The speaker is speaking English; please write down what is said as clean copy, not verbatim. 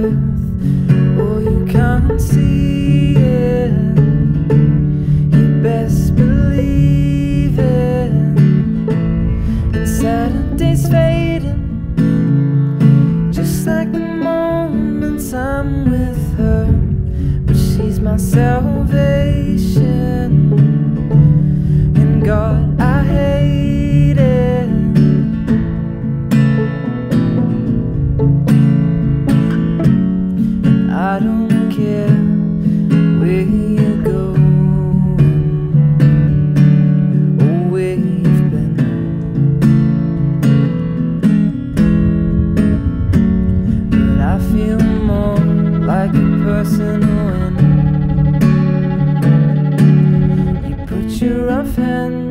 earth, oh, you can't see it. You best believe it. And Saturday's fading, just like the moments I'm with her. But she's my salvation, and God, I hate it. I don't care where you're going or where you've been. But I feel more like a person when you put your rough hand